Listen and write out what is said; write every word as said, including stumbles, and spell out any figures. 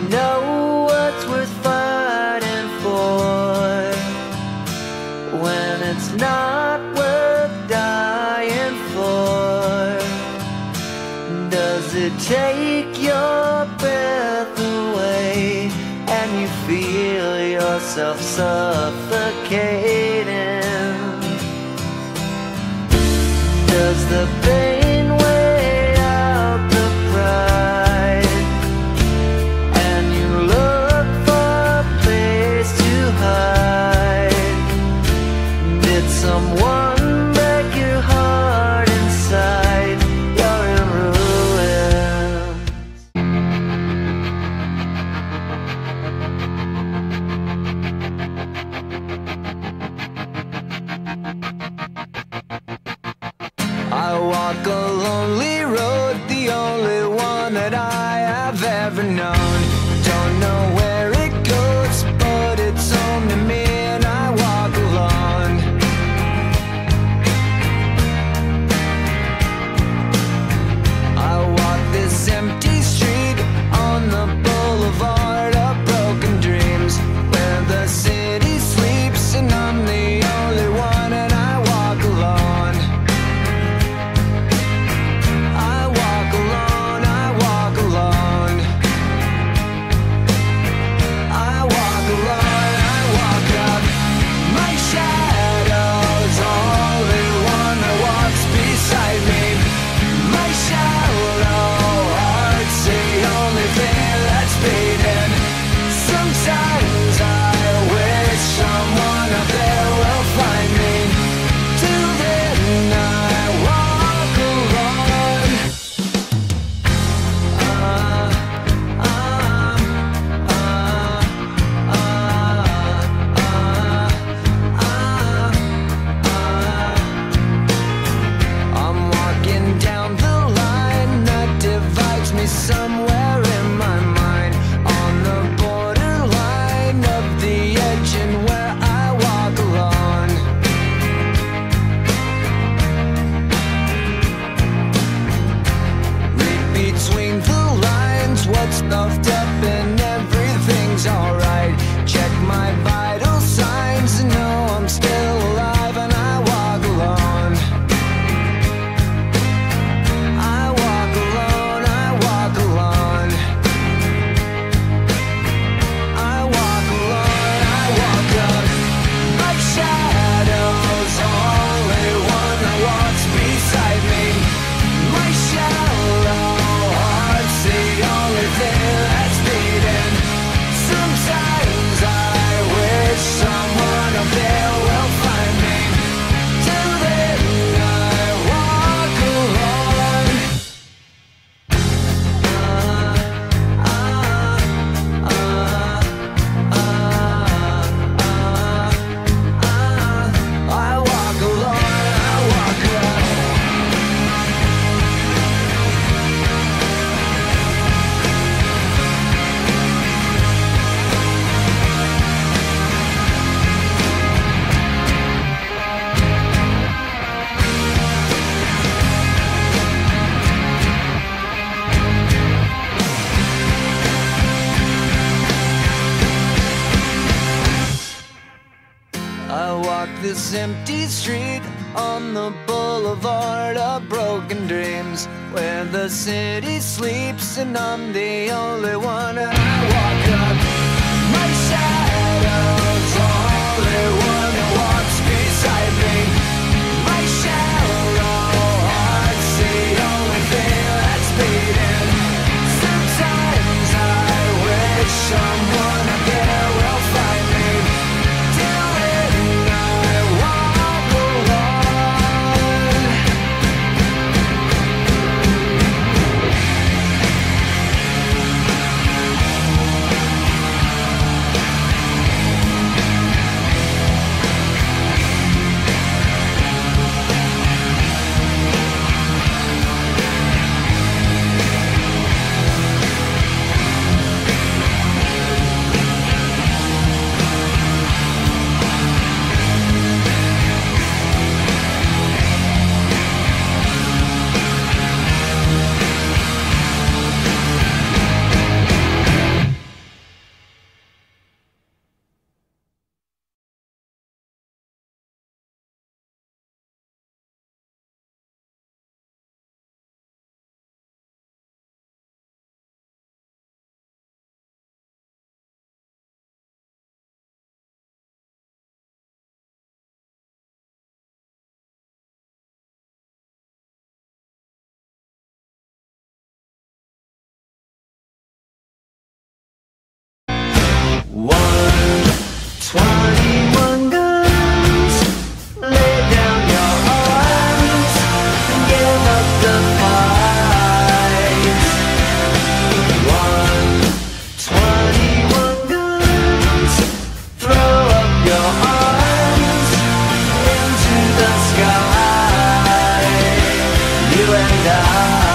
know what's worth fighting for when it's not worth dying for? Does it take your breath away and you feel yourself suffocating? Does the pain weigh out the pride and you look for a place to hide? Did someone break your heart inside? You're in ruins. I walk a lonely road, the only one that I have ever known. Don't know where it goes, but it's home to me, and I walk alone. I walk this empty street on the boulevard of broken dreams, where the city sleeps and I'm the only one, and I walk alone. I walk alone, I walk alone. I walk alone, I walk up. My shadow's only one that walks beside me. My shallow heart's the only thing that's beating. Sometimes I wish someone up there will find me. Till then I walk alone. Uh, uh, uh, uh, uh, uh. I'm walking down the line that divides me somewhere in my mind, on the borderline of the edge and where I walk alone. Read between the lines what's stuffed up and everything's alright. Check my vital signs and know I'm still alive, and I walk alone. I walk alone, I walk alone. I walk alone, I walk up. My shadow's only one that walks beside me. My shallow heart's the only thing that's beating. Sometimes I wish someone up there will find me. Till then I walk alone. Uh, uh, uh, uh, uh, I walk alone, I walk alone. I walk this empty street on the boulevard of broken dreams, where the city sleeps and I'm the only one, and I walk up. My shadow's only one that walks beside me. My shallow heart's the only thing that's beating. Sometimes I wish someone up there will find me. Till then I walk alone. Twenty-one guns, lay down your arms and give up the fight. One, twenty-one guns, throw up your arms into the sky. You and I.